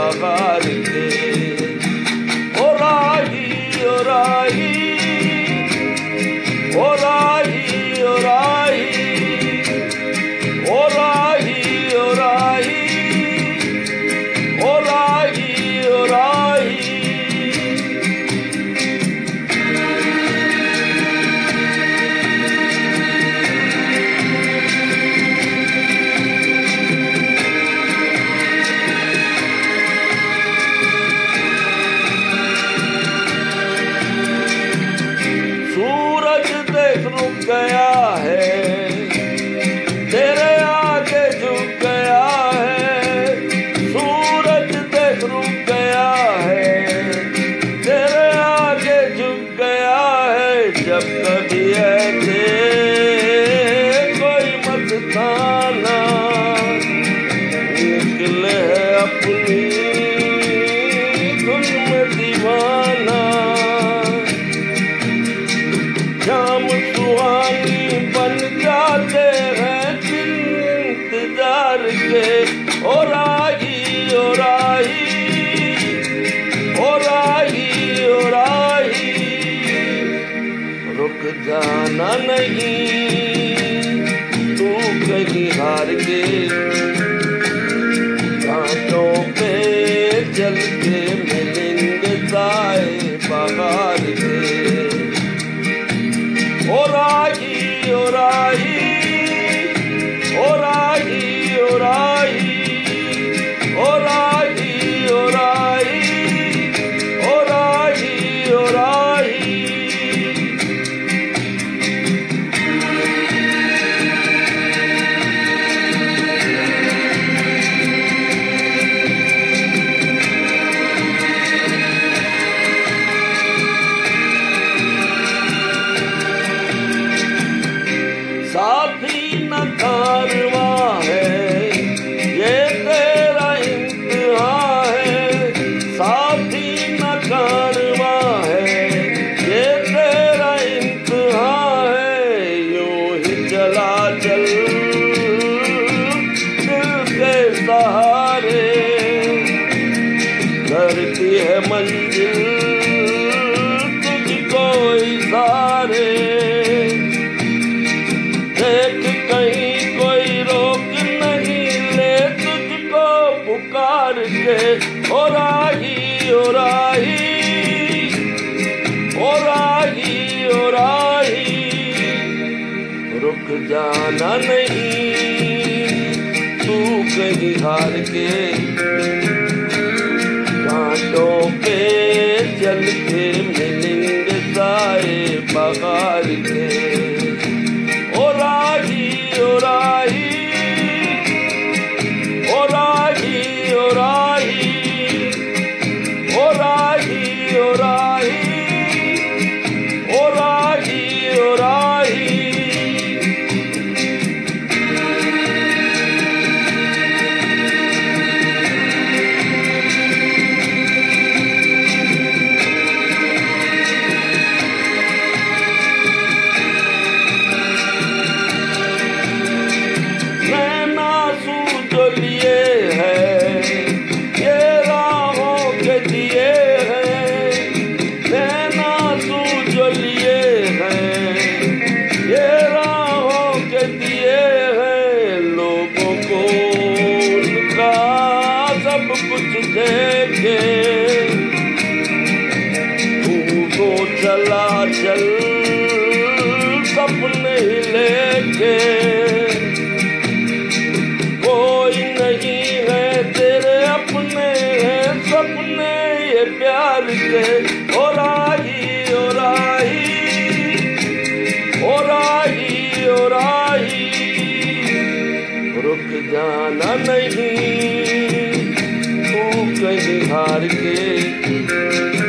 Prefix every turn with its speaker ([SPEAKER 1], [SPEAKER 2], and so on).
[SPEAKER 1] बहार के। ओ राही ओ राही ओ राही ओ राही ओ राही ओ राही ओ राही ओ राही। सूरज देख रुक गया है, तेरे आगे झुक गया है। सूरज देख रुक गया है, तेरे आगे झुक गया है। जब कभी ऐसे कोई मस्ताना निकले है अपनी धुन में दीवाना। शाम सुहानी बन जाते हैं दिन इंतजार के। ओ राही ओ राही ओ राही ओ राही, रुक जाना नहीं तू कहीं हार के। कांटों पे चल के मिलेंगे साए बहार के। ओ राही ओ राही ओ राही ओ राही ओ राही ओ राही ओ राही ओ राही। साथी न कारवां है ये तेरा इम्तिहान है। साथी न कारवां है ये तेरा इम्तिहान है। यूं ही चला चल दिल के सहारे, करती है मंजिल तुझको इशारे। देख कहीं कोई रोक नहीं ले तुझको पुकार के। ओ राही ओ राही ओ राही ओ राही, रुक जाना नहीं तू कहीं हार के। कांटों पे चल के मिलेंगे साए बहार के। ओ राही ओ राही ओ राही ओ राही ओ राही ओ राही ओ राही ओ राही। कुछ देखे तू चला चल सपने लेके। कोई नहीं है तेरे अपने हैं सपने ये प्यार के। ओ राही ओ राही ओ राही ओ राही, रुक जाना नहीं तू कहीं हार के।